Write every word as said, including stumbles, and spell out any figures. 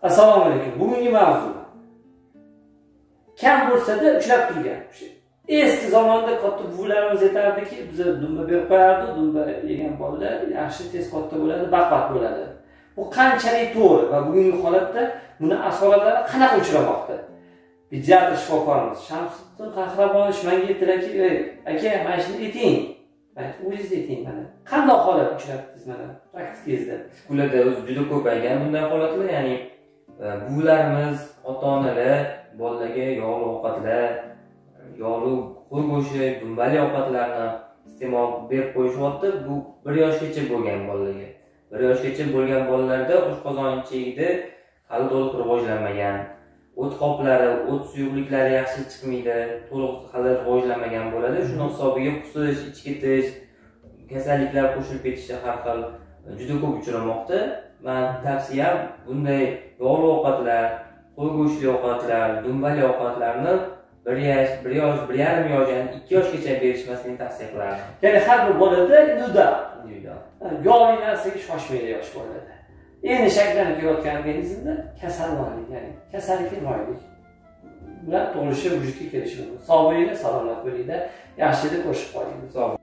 Assalomu alaykum. Bugungi mavzu kam bo'lsa-da uchrab turgan şey. Eski zamonda katta buvilarimiz aytardiki, biza dumba berib qo'yardi, dumba yegan bolalar yaxshi tez katta bo'ladi, baqbaq bo'ladi. Bu qanchalik to'g'ri va bugungi holatda buni asoratlari qanaqa uchramoqda? Pediatr shifokorimiz Shamsiddin Qahramonovich menga aytdilarki, "Ey, aka, mana shuni ayting." Men o'zingiz ayting mana. Qanday holat uchrabsiz mana praktikangizda? Kunlarda o'zi juda ko'paygan bunday holatlar, ya'ni buvilarimiz, ota-onalar bolalarga yog'li ovqatlar, yog'li qo'y go'shti, dumbali ovqatlarni iste'mol berib qo'yishyapti. Bu bir yoshgacha bo'lgan bolalarga. bir yoshgacha bo'lgan bolalarda oshqozonchigida hali to'liq rivojlanmagan, o't qoplari, o't suyuqliklari yaxshi chiqmaydi, to'liq hali rivojlanmagan bo'ladi. Shuning hisobiga qusish, ich ketish, kasalliklar qo'shilib ketishi har xil juda ko'p uchramoqda. Men tavsiyam bunday yog'li ovqatlar, qo'y go'shtli ovqatlar, dumbali ovqatlarni bir yosh, bir yosh, bir yarim yosh, ya'ni ikki yoshgacha berishmasini tavsiya qilaman. Ya'ni har bir bolada individual, individual. Yog'li narsaga shoshmaydi yosh bolada. Endi shakllanib kelayotgan organizmda kasallik, ya'ni kasallikka moyillik bilan tug'ilishi vujudga kelishi mumkin. Sog' bo'linglar, salomat bo'linglar, yaxshilik qo'shib qoling.